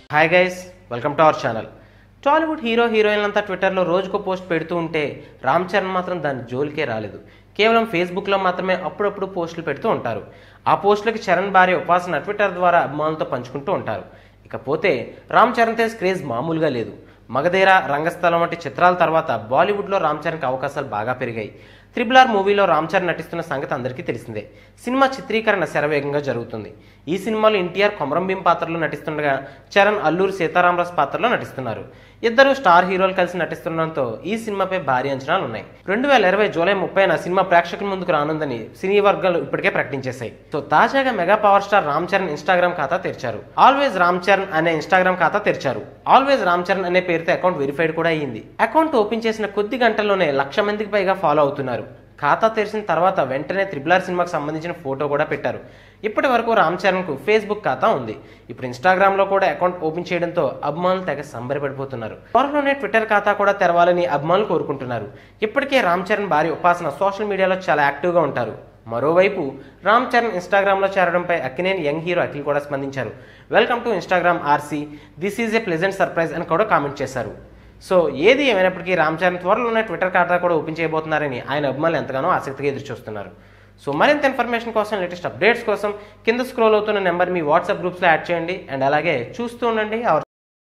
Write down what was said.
Hi guys, welcome to our channel. Tollywood హీరోయిన్లంతా ట్విట్టర్లో రోజుకో పోస్ట్ పెడుతూ ఉంటే రామ్ చరణ్ మాత్రం దాని జోలికే రాలేదు. కేవలం ఫేస్బుక్లో మాత్రమే అప్పుడప్పుడు పోస్టులు పెడుతూ ఉంటారు. ఆ పోస్టులకి చరణ్ భార్య ఉపాసన ట్విట్టర్ ద్వారా అభిమానులతో పంచుకుంటూ ఉంటారు. ఇకపోతే రామ్ చరణ్ తేజ్ క్రేజ్ మామూలుగా లేదు. మగధీర, రంగస్థలం వంటి చిత్రాల తర్వాత బాలీవుడ్లో రామ్ చరణ్కి అవకాశాలు బాగా పెరిగాయి. RRR మూవీలో రామ్ చరణ్ నటిస్తున్న సంగతి అందరికీ తెలిసిందే. సినిమా చిత్రీకరణ శరవేగంగా జరుగుతుంది. ఈ సినిమాలో ఎన్టీఆర్ కొమరంభీం పాత్రలో నటిస్తుండగా చరణ్ అల్లూరి సీతారామరాజు పాత్రలో నటిస్తున్నారు. ఇద్దరు స్టార్ హీరోలు కలిసి నటిస్తుండడంతో ఈ సినిమాపై భారీ అంచనాలు ఉన్నాయి. 2020 జూలై 30న సినిమా ప్రేక్షకుల ముందుకు రానుందని సినీ వర్గాలు ఇప్పటికే ప్రకటించేశాయి. సో తాజాగా mega power star Ram Charan Instagram ఖాతా తెరిచారు. ఆల్వేస్ రామ్ చరణ్ అనే ఇన్స్టాగ్రామ్ ఖాతా తెరిచారు. ఆల్వేస్ రామ్ చరణ్ అనే పేరుతో అకౌంట్ వెరిఫైడ్ కూడా అయ్యింది. అకౌంట్ ఓపెన్ చేసిన కొద్ది గంటల్లోనే 1,00,000 మందికి పైగా ఫాలో అవుతున్నారు. ఖాతా తెరిచిన తర్వాత వెంటనే RRR సినిమాకు సంబంధించిన ఫోటో కూడా పెట్టారు. ఇప్పటి వరకు రామ్ చరణ్కు ఫేస్బుక్ ఖాతా ఉంది. ఇప్పుడు ఇన్స్టాగ్రామ్లో కూడా అకౌంట్ ఓపెన్ చేయడంతో అభిమానులు తెగ సంబరపడిపోతున్నారు. త్వరలోనే ట్విట్టర్ ఖాతా కూడా తెరవాలని అభిమానులు కోరుకుంటున్నారు. ఇప్పటికే రామ్ చరణ్ భార్య ఉపాసన సోషల్ మీడియాలో చాలా యాక్టివ్గా ఉంటారు. మరోవైపు రామ్ చరణ్ ఇన్స్టాగ్రామ్లో చేరడంపై అక్కినేని యంగ్ హీరో అఖిల్ కూడా స్పందించారు. Welcome to Instagram RC, this is a pleasant surprise అని కూడా కామెంట్ చేశారు. సో ఏది ఏమైనప్పటికీ రామ్ చరణ్ త్వరలోనే ట్విట్టర్ ఖాతా కూడా ఓపెన్ చేయబోతున్నారని ఆయన అభిమానులు ఎంతగానో ఆసక్తిగా ఎదురుచూస్తున్నారు. సో మరింత ఇన్ఫర్మేషన్ కోసం, లేటెస్ట్ అప్డేట్స్ కోసం కింద స్క్రోల్ అవుతున్న నెంబర్ మీ వాట్సాప్ గ్రూప్స్లో యాడ్ చేయండి. అండ్ అలాగే చూస్తూ ఉండండి అవర్